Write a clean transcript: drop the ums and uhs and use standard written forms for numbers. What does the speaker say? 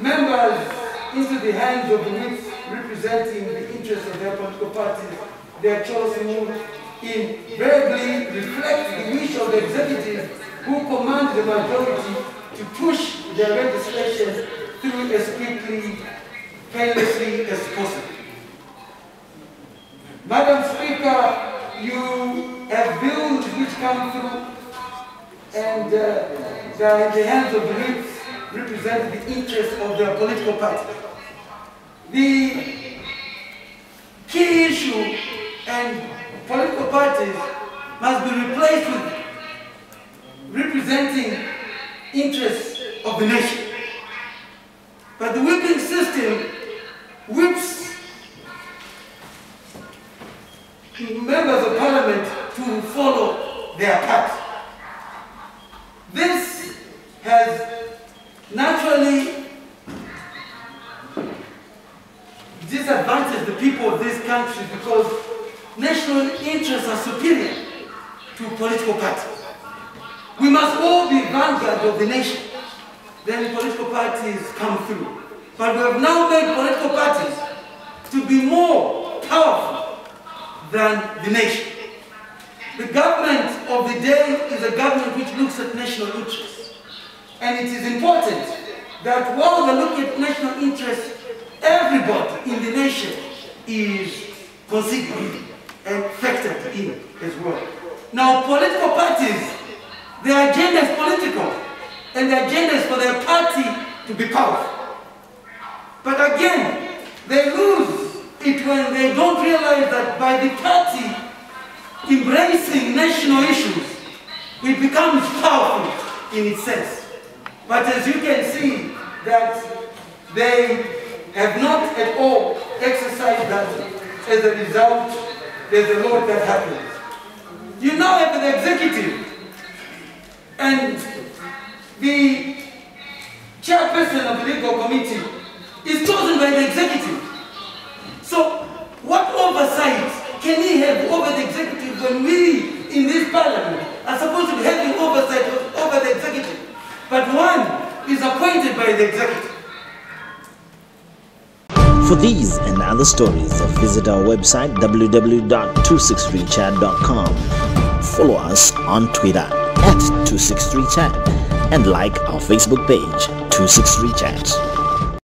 members into the hands of the whips representing the interests of their political parties, their chosen invariably reflect the wish of the executive who command the majority to push their legislation through as quickly, painlessly as possible. Madam Speaker, you have bills which come through and they are in the hands of the whips represent the interests of their political party. The key issue and political parties must be replaced with representing interests of the nation. But the whipping system whips members of parliament to follow their party. This has naturally disadvantaged the people of this country because national interests are superior to political parties. We must all be vanguard of the nation. Then political parties come through. But we have now made political parties to be more powerful than the nation. The government of the day is a government which looks at national interests. And it is important that while we look at national interests, everybody in the nation is considered and factored in as well. Now, political parties, their agenda is political, and the agenda is for their party to be powerful. But again, they lose it when they don't realize that by the party embracing national issues, it becomes powerful in its sense. But as you can see, that they have not at all exercised that. As a result, there's a lot that happens. You now have the executive, and the chairperson of the legal committee is chosen by the executive. So what oversight can he have over the executive when we in this parliament are supposed to be having oversight over the executive? But one is appointed by the executive. For these and other stories, visit our website www.263chat.com. Follow us on Twitter @263chat and like our Facebook page 263chat.